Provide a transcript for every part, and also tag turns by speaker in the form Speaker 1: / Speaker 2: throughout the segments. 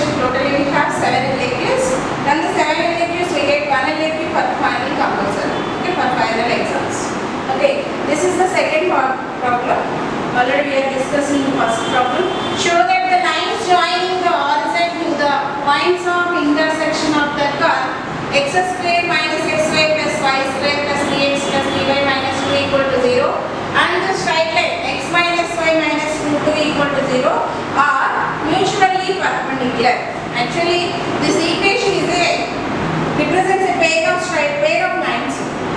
Speaker 1: equation totally we have 7 LAQs. Then the 7 LAQs we get 1 LAQ for final compulsory. Okay, for final exams. Okay, this is the second problem. Already we are discussing the first problem. Show that the lines joining the origin to the points of intersection of the curve x square minus xy plus y square plus 3x plus 3y minus 2 equal to 0 and the straight line x minus y minus root 2 equal to 0 are mutually perpendicular. Actually, this equation is represents a pair of straight lines.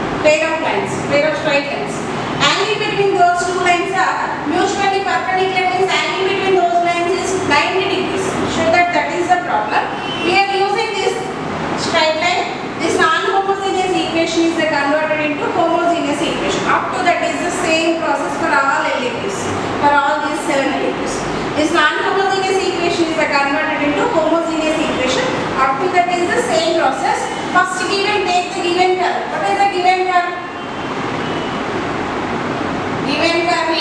Speaker 1: Angle between those two lines are mutually perpendicular, means angle between those lines is 90 degrees. Show that is the problem. We are using this straight line. This non-homogeneous equation is converted into homogeneous equation. Up to that is the same process for all LAQs, for all these 7 LAQs. This non-homogeneous equation is converted into homogeneous equation. Up to that is the same process. First given, take the given curve. What is the given curve? Given curve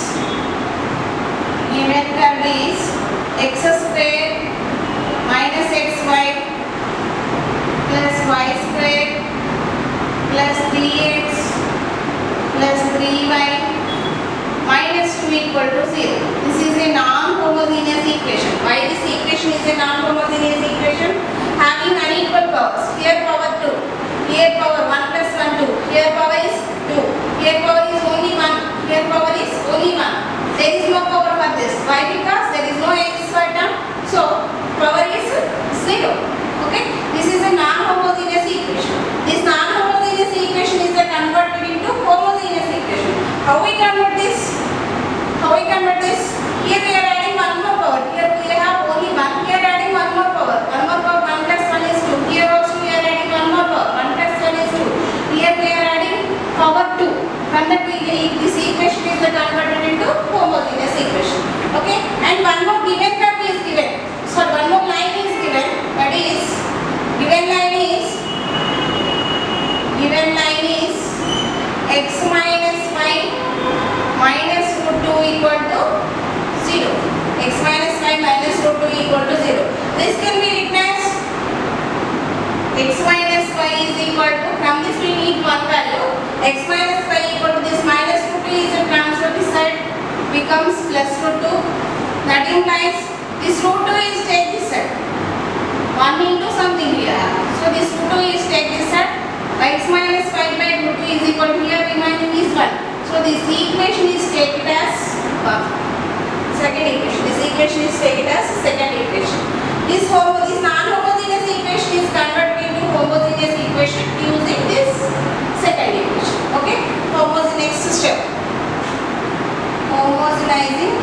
Speaker 1: is x square minus xy plus y square plus 3x plus 3y minus 2 equal to 0. This is a non-homogeneous equation. Why this equation is a non-homogeneous equation? Having unequal powers. Here power 2, here power 1 plus 1 2, here power is 2, here power is only 1, here power is only 1. There is no power for this. Why? Because there is no xy term. So power is 0. Okay. This is a non-homogeneous equation. This non-homogeneous equation is converted into homogeneous equation. How we convert this? Here we are adding one more power. Here we have only 1. Here adding one more power. 1 plus 1 is 2. Here also we are adding one more power. 1 plus 1 is 2. Here we are adding power 2. From that this equation is converted into homogeneous equation. Okay. And one more given curve is given. So one more line is given. That is given line is x minus y minus root 2 equal to 0. X minus y minus root 2 equal to 0. This can be written as x minus y is equal to, from this we need one value, x minus y equal to this minus root 2 is transferred this side, becomes plus root 2. That implies this root 2 is take this side. 1 into something here. So this root 2 is take this side. X minus 5 by root 2 is equal to, here remaining is 1. So this equation is taken as second equation. This equation is taken as second equation. This non-homogeneous equation is converted into homogeneous equation using this second equation. Okay. Next step. Homogenizing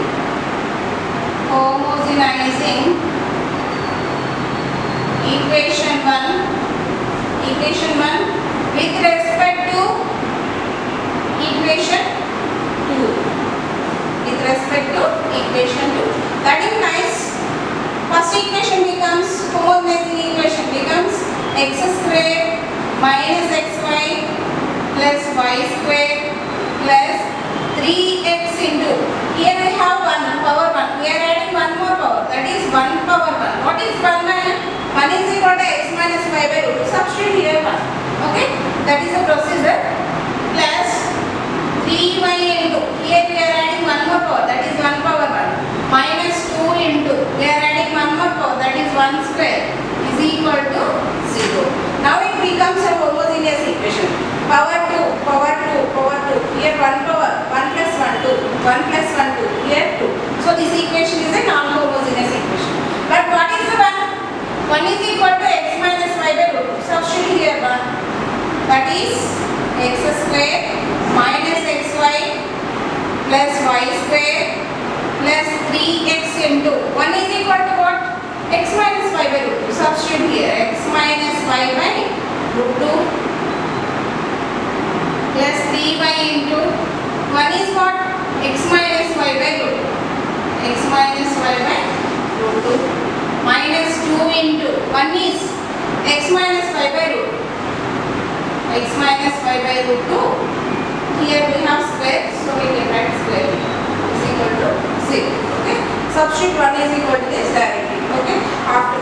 Speaker 1: equation 1 with respect to equation 2. That implies first equation becomes homogenizing equation becomes x square minus xy plus y square plus 3x into, here we have 1 power 1. We are adding one more power, that is 1 power 1. What is 1 minus? 1 is equal to x minus y by root 2. Substitute here 1. Okay, that is the procedure. Plus 3y into, here we are adding one more power, that is 1 power 1. Minus 2 into, we are adding one more power, that is 1 square is equal to 0. Now it becomes a homogeneous equation. Power 2, here 1 power, 1 plus 1 2, 1 plus 1 2, here 2. So this equation is a non-homogeneous equation. But what is the 1? 1 is equal to x minus y by root 2. Substitute here 1. That is x square minus xy plus y square plus 3x into 1 is equal to what? X minus y by root 2. Substitute here x minus y by root 2 plus 3y into 1 is what? X minus y by root 2. X minus y by root 2 minus 2 into 1 is x minus y by root 2. X minus y by root 2. Here we have square, so we can write square is equal to 0. Okay. Substitute 1 is equal to this directly. Okay. After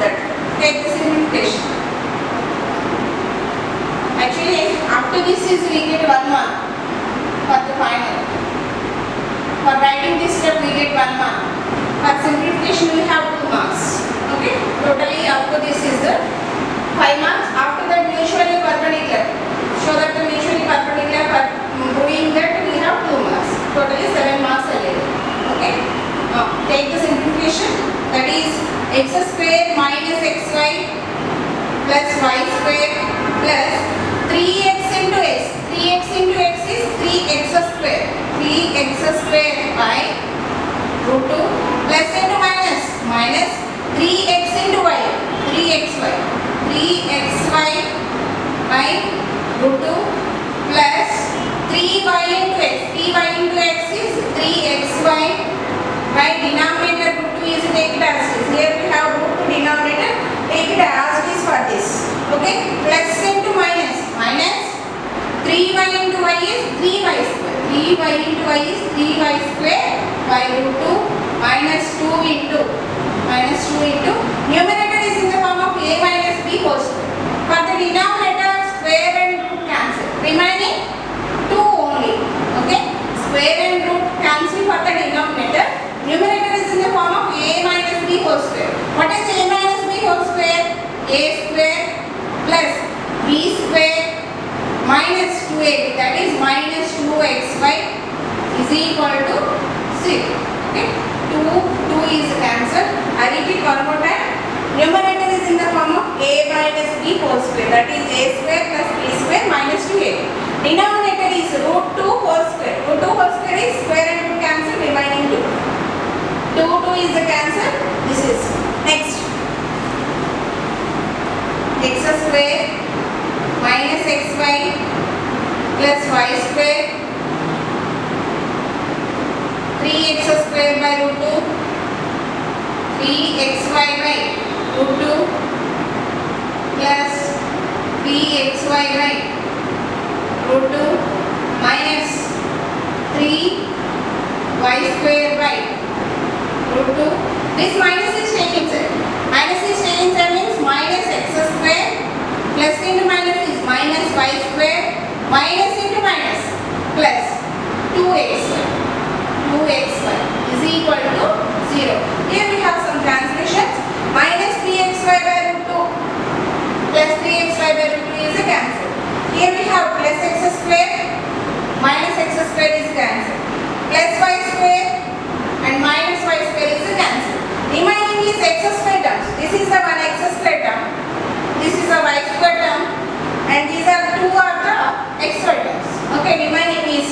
Speaker 1: 1 mark. For simplification we have 2 marks. Okay, totally up to this is the 5 marks. After that mutually perpendicular. Show that the mutually perpendicular, but proving that we have 2 marks. Totally 7 marks available. Okay. Now take the simplification. That is x square minus xy plus y square plus 3x into x. 3x into x is 3x square. 3x square by root 2 plus into minus. Minus 3x into y. 3xy. 3xy by root 2 plus 3y into x. 3y into x is 3xy by denominator root 2 is take it as it is. Here we have root 2 denominator. Take it as it is for this. Okay. Plus into minus. Minus 3y into y is 3y square. 3y into y is 3y square by root 2 minus 2 into numerator is in the form of a minus b whole square. For the denominator, square and root cancel. Remaining 2 only. Okay. Square and root cancel for the denominator. Numerator is in the form of a minus b whole square. What is a minus b whole square? A square plus b square minus 2ab, that is minus 2xy is equal to 0. Okay. 2 is cancelled. I repeat one more time. Numerator is in the form of a minus b whole square, that is a square plus b square minus 2ab. Denominator is root 2 whole square. Root 2 whole square is square and root cancel, remaining 2. 2 is the cancel. This is next. X square minus xy plus y square 3x square by root 2 3xy by root 2 plus 3xy by root 2 minus 3y square by root 2. This minus is taken side. Minus is taken side means minus x square plus into minus is minus y square minus into minus plus 2xy. 2xy is equal to 0. Here we have some translations. Minus 3xy by root 2 plus 3xy by root 2 is a cancel. Here we have plus x square minus x square is cancelled. Plus y square and minus y square is a cancel. Remaining is x square terms. This is the one x square term. This is a y square term. And these are two of the x square terms. Okay, remaining is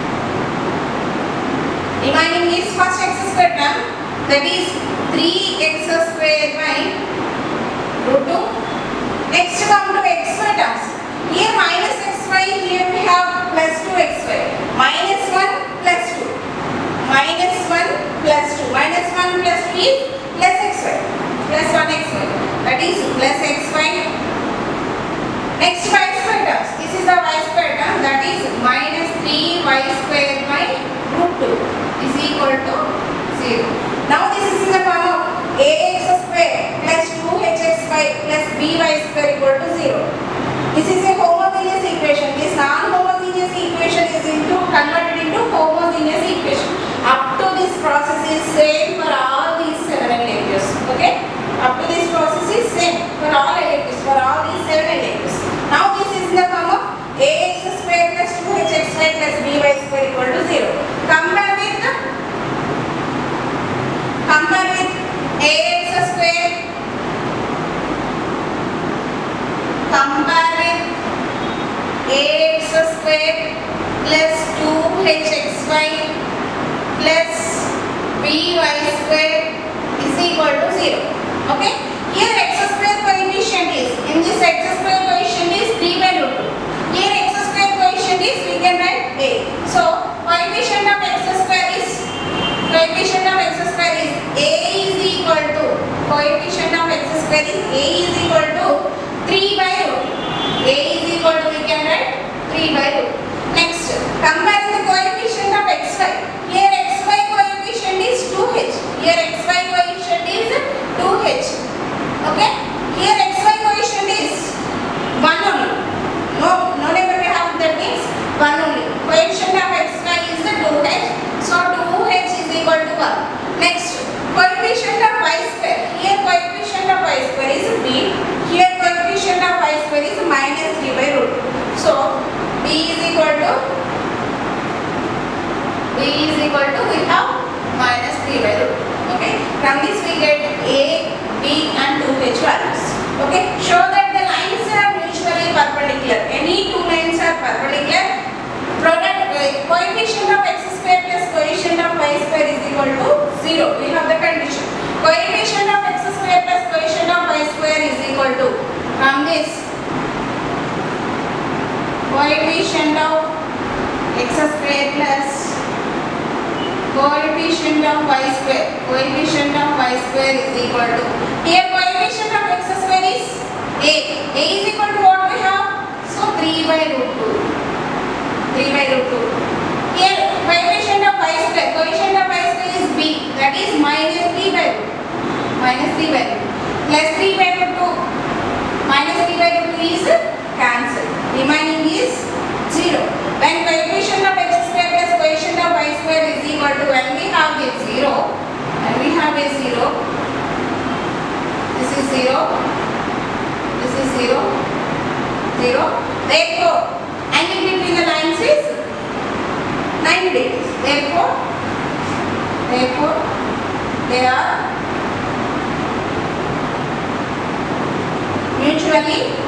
Speaker 1: first x square term, that is 3x square by root 2. Next come to x square terms. Here minus xy, here we have plus 2xy. Minus 1 plus 2. Minus 1 plus 2. Minus 1 plus 2 is plus xy. Plus 1xy. That is plus xy. Next y square terms. This is the y square term, that is minus 3y square by root 2 is equal to 0. Now this is in the form of ax square plus 2hxy plus by square equal to 0. This is a homogeneous equation. This non-homogeneous equation is converted into homogeneous equation. Up to this process is same for all these 7 electives. Okay? Up to this process is same for all electives, for all these 7 electives. Now this is in the form of ax square plus 2hxy plus by square equal to 0. Compare with ax square. Compare with ax square plus 2hxy plus by square is equal to 0. Okay? Here x square coefficient is, in this x square coefficient is 3 by root 2. Here x square coefficient is, we can write a. So coefficient of x square is a is equal to, coefficient of x square is a is equal to 3 by root 2. A is equal to, we can write 3 by root 2. Next, compare the coefficient of xy. Here xy coefficient is 2h. Here xy coefficient is 2h. Okay? Here xy coefficient is 1 only. No number we have, that means 1 only. Coefficient of xy is 2h. So 2h is equal to 1. b is equal to, we have minus 3 by root 2. Okay, from this we get a, b and 2h values. Okay, show that the lines are mutually perpendicular. Any two lines are perpendicular. Product coefficient of x square plus coefficient of y square is equal to 0. We have the condition. Coefficient of x square plus coefficient of y square is equal to, from this, coefficient of x square plus coefficient of y square. Coefficient of y square is equal to, here coefficient of x square is a. A is equal to what we have? So 3 by root 2. 3 by root 2. Here coefficient of y square. Coefficient of y square is b. That is minus 3 by root. Minus 3 by root. Plus 3 by root 2. Minus 3 by root 2 is cancelled. Remaining is 0. When coefficient of x square plus coefficient of y square is equal to, when we have a 0, when we have a 0, this is 0, this is 0, 0. Therefore, angle between the lines is 90 degrees. Therefore, they are mutually